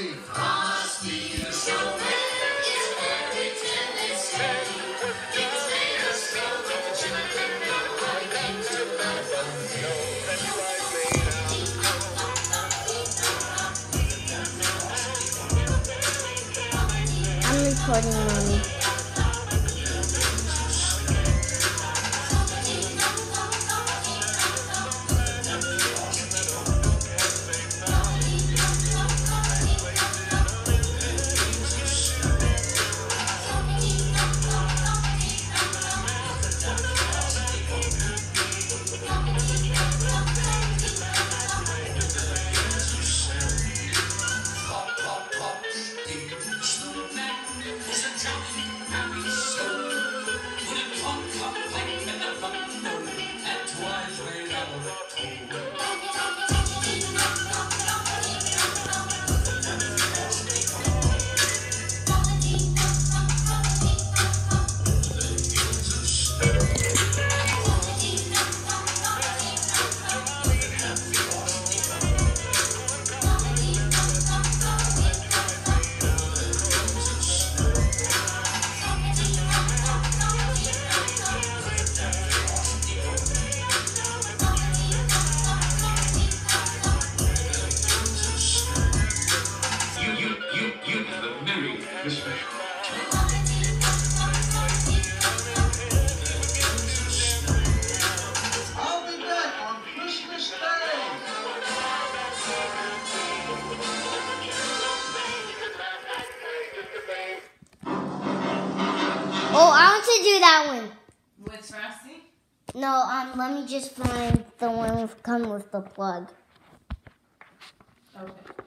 Frosty. Frosty the snowman is very talented. He's made of snow that the children know how to make to love the snow. That's right, made I'm recording, Mommy. I'll be back on Christmas Day. Oh, I want to do that one. With Frosty? No, let me just find the one with come with the plug. Okay.